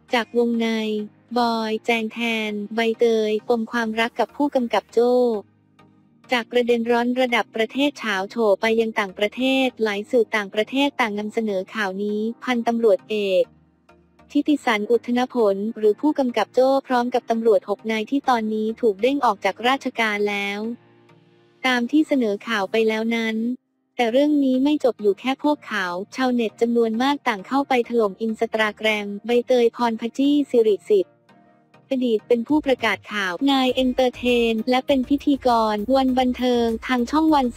จากวงในบอยแจงแทนใบเตยปมความรักกับผู้กำกับโจ้จากประเด็นร้อนระดับประเทศเฉาโฉไปยังต่างประเทศหลายสื่อต่างประเทศต่างนำเสนอข่าวนี้พันตำรวจเอกทิติสันอุทธนผลหรือผู้กำกับโจ้พร้อมกับตำรวจ6 นายที่ตอนนี้ถูกเด้งออกจากราชการแล้วตามที่เสนอข่าวไปแล้วนั้นแต่เรื่องนี้ไม่จบอยู่แค่พวกเขาชาวเน็ตจำนวนมากต่างเข้าไปถล่มอินสตาแกรมใบเตยพรพจี้สิริสิทธิ์อดีตเป็นผู้ประกาศข่าวนายเอนเตอร์เทนและเป็นพิธีกรวันบันเทิงทางช่องวัน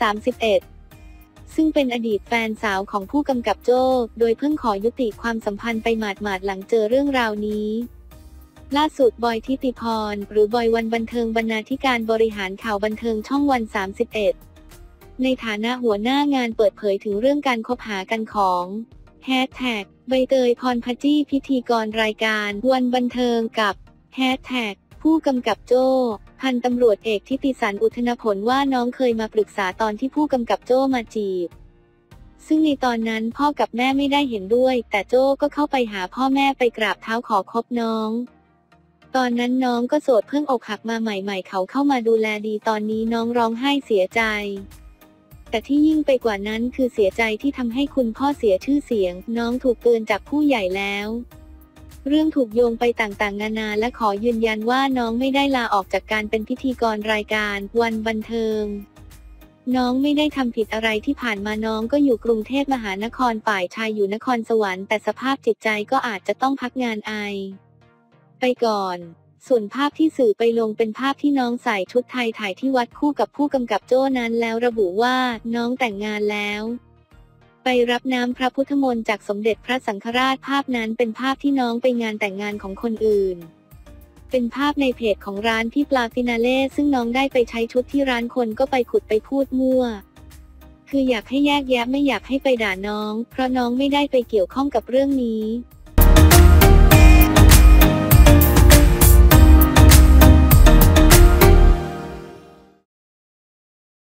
31ซึ่งเป็นอดีตแฟนสาวของผู้กำกับโจ้โดยเพิ่งขอยุติความสัมพันธ์ไปหมาดๆหลังเจอเรื่องราวนี้ล่าสุดบอยทิติพรหรือบอยวันบันเทิงบรรณาธิการบริหารข่าวบันเทิงช่องวัน31ในฐานะหัวหน้างานเปิดเผยถึงเรื่องการคบหากันของแฮชแท็กใบเตยพรพจี้พิธีกรรายการวันบันเทิงกับแฮชแท็กผู้กำกับโจ้พันตำรวจเอกทิติสันอุทธนผลว่าน้องเคยมาปรึกษาตอนที่ผู้กำกับโจ้มาจีบซึ่งในตอนนั้นพ่อกับแม่ไม่ได้เห็นด้วยแต่โจ้ก็เข้าไปหาพ่อแม่ไปกราบเท้าขอคบน้องตอนนั้นน้องก็โสดเพิ่งอกหักมาใหม่ๆเขาเข้ามาดูแลดีตอนนี้น้องร้องไห้เสียใจแต่ที่ยิ่งไปกว่านั้นคือเสียใจที่ทำให้คุณพ่อเสียชื่อเสียงน้องถูกเตือนจากผู้ใหญ่แล้วเรื่องถูกโยงไปต่างๆนานาและขอยืนยันว่าน้องไม่ได้ลาออกจากการเป็นพิธีกรรายการวันบันเทิงน้องไม่ได้ทำผิดอะไรที่ผ่านมาน้องก็อยู่กรุงเทพมหานครฝ่ายชายอยู่นครสวรรค์แต่สภาพจิตใจก็อาจจะต้องพักงานไปก่อนส่วนภาพที่สื่อไปลงเป็นภาพที่น้องใส่ชุดไทยถ่ายที่วัดคู่กับผู้กำกับโจ้นั้นแล้วระบุว่าน้องแต่งงานแล้วไปรับน้ำพระพุทธมนต์จากสมเด็จพระสังฆราชภาพนั้นเป็นภาพที่น้องไปงานแต่งงานของคนอื่นเป็นภาพในเพจของร้านพี่ปลาฟินาเล่ซึ่งน้องได้ไปใช้ชุดที่ร้านคนก็ไปขุดไปพูดมั่วคืออยากให้แยกแยะไม่อยากให้ไปด่าน้องเพราะน้องไม่ได้ไปเกี่ยวข้องกับเรื่องนี้